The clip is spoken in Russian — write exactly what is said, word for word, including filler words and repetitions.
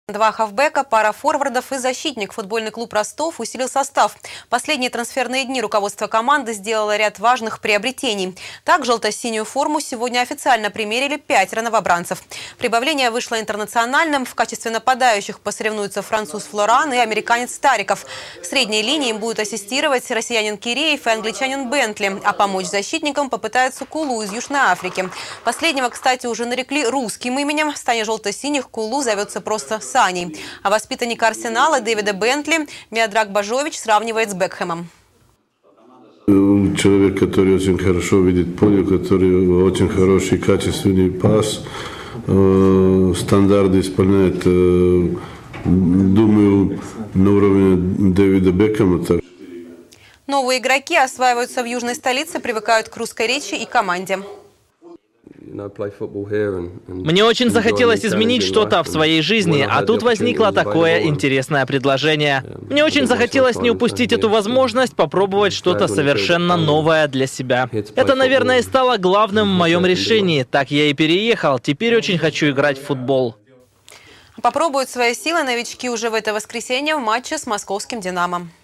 Два хавбека, пара форвардов и защитник. Футбольный клуб «Ростов» усилил состав. Последние трансферные дни руководство команды сделало ряд важных приобретений. Так, желто-синюю форму сегодня официально примерили пятеро новобранцев. Прибавление вышло интернациональным. В качестве нападающих посоревнуются француз Флоран и американец Стариков. В средней линии им будет ассистировать россиянин Киреев и англичанин Бентли. А помочь защитникам попытается Кулу из Южной Африки. Последнего, кстати, уже нарекли русским именем. В стане желто-синих Кулу зовется просто Сани. А воспитанника Арсенала Дэвида Бентли Миодраг Бажович сравнивает с Бекхэмом. Человек, который очень хорошо видит поле, который очень хороший, качественный пас, стандарты исполняет, думаю, на уровне Дэвида Бекхэма. Новые игроки осваиваются в южной столице, привыкают к русской речи и команде. Мне очень захотелось изменить что-то в своей жизни, а тут возникло такое интересное предложение. Мне очень захотелось не упустить эту возможность попробовать что-то совершенно новое для себя. Это, наверное, и стало главным в моем решении. Так я и переехал. Теперь очень хочу играть в футбол. Попробуют свои силы новички уже в это воскресенье в матче с московским «Динамо».